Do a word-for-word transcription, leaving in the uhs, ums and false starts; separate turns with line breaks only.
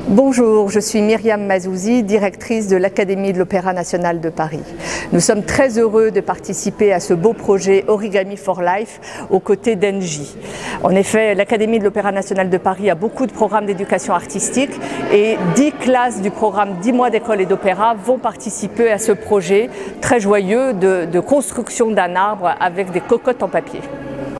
Bonjour, je suis Myriam Mazouzi, directrice de l'Académie de l'Opéra National de Paris. Nous sommes très heureux de participer à ce beau projet Origami for Life aux côtés d'Engie. En effet, l'Académie de l'Opéra National de Paris a beaucoup de programmes d'éducation artistique et dix classes du programme dix mois d'école et d'opéra vont participer à ce projet très joyeux de, de construction d'un arbre avec des cocottes en papier.